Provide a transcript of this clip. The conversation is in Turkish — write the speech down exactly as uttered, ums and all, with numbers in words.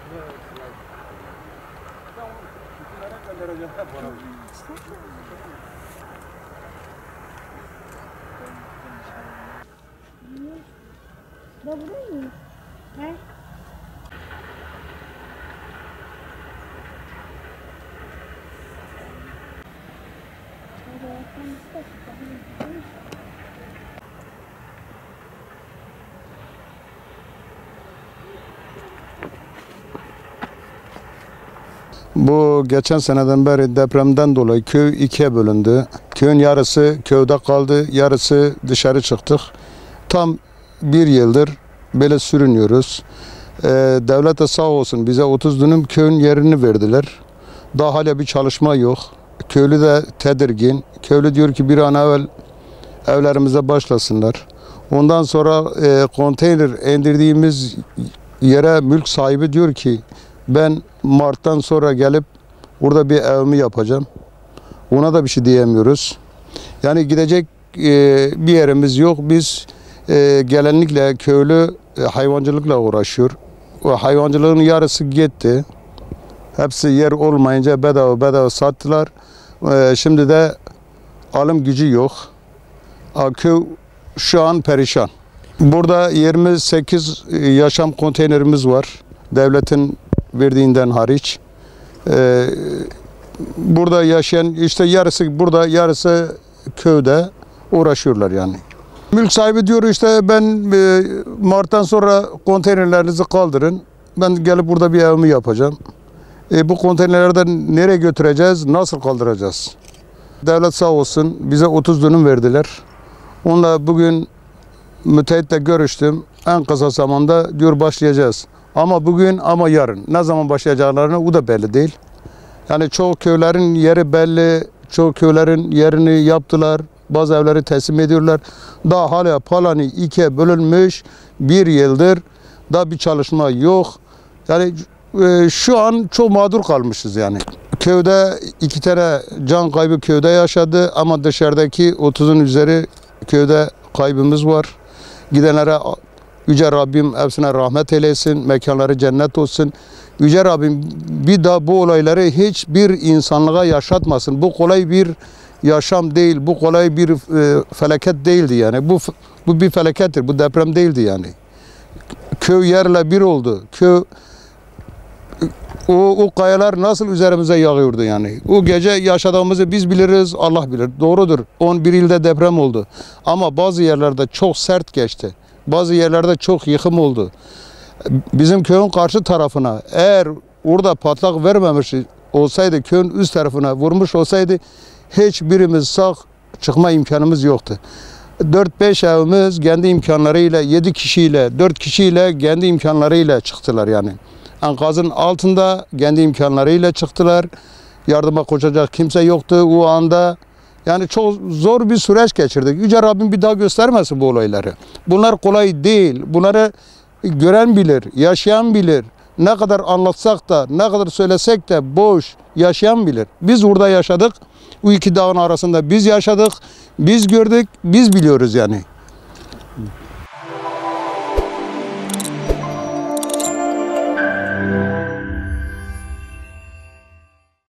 Bu geçen seneden beri depremden dolayı köy ikiye bölündü. Köyün yarısı köyde kaldı, yarısı dışarı çıktık. Tam bir yıldır böyle sürünüyoruz. Ee, devlet de sağ olsun bize otuz dönüm köyün yerini verdiler. Daha hala bir çalışma yok. Köylü de tedirgin. Köylü diyor ki bir an evvel evlerimize başlasınlar. Ondan sonra e, konteyner indirdiğimiz yere mülk sahibi diyor ki ben Mart'tan sonra gelip burada bir evimi yapacağım. Ona da bir şey diyemiyoruz. Yani gidecek e, bir yerimiz yok. Biz e, genellikle köylü e, hayvancılıkla uğraşıyor. O hayvancılığın yarısı gitti. Hepsi yer olmayınca bedava bedava sattılar. E, şimdi de alım gücü yok. Köy şu an perişan. Burada yirmi sekiz yaşam konteynerimiz var. Devletin verdiğinden hariç. Ee, burada yaşayan işte yarısı burada, yarısı köyde uğraşıyorlar yani. Mülk sahibi diyor işte ben e, Mart'tan sonra konteynerlerinizi kaldırın. Ben gelip burada bir evimi yapacağım. E, bu konteynerlerden nereye götüreceğiz, nasıl kaldıracağız? Devlet sağ olsun bize otuz dönüm verdiler. Onunla bugün müteahhitle görüştüm. En kısa zamanda diyor başlayacağız. Ama bugün ama yarın. Ne zaman başlayacaklarını o da belli değil. Yani çoğu köylerin yeri belli. Çoğu köylerin yerini yaptılar. Bazı evleri teslim ediyorlar. Daha hala Palani ikiye bölünmüş. Bir yıldır daha bir çalışma yok. Yani e, şu an çok mağdur kalmışız yani. Köyde iki tane can kaybı köyde yaşadı ama dışarıdaki otuzun üzeri köyde kaybımız var. Gidenlere Yüce Rabbim hepsine rahmet eylesin, mekanları cennet olsun. Yüce Rabbim bir daha bu olayları hiçbir insanlığa yaşatmasın. Bu kolay bir yaşam değil, bu kolay bir e, felaket değildi yani. Bu bu bir felakettir, bu deprem değildi yani. Köy yerle bir oldu. Köy o, o kayalar nasıl üzerimize yağıyordu yani. O gece yaşadığımızı biz biliriz, Allah bilir. Doğrudur. on bir ilde deprem oldu. Ama bazı yerlerde çok sert geçti. Bazı yerlerde çok yıkım oldu. Bizim köyün karşı tarafına eğer orada patlak vermemiş olsaydı, köyün üst tarafına vurmuş olsaydı hiçbirimiz sağ çıkma imkanımız yoktu. dört beş evimiz kendi imkanlarıyla, yedi kişiyle, dört kişiyle kendi imkanlarıyla çıktılar yani. Enkazın altında kendi imkanlarıyla çıktılar. Yardıma koşacak kimse yoktu o anda. Yani çok zor bir süreç geçirdik. Yüce Rabbim bir daha göstermesin bu olayları. Bunlar kolay değil. Bunları gören bilir, yaşayan bilir. Ne kadar anlatsak da, ne kadar söylesek de boş, yaşayan bilir. Biz burada yaşadık. Bu iki dağın arasında biz yaşadık, biz gördük, biz biliyoruz yani.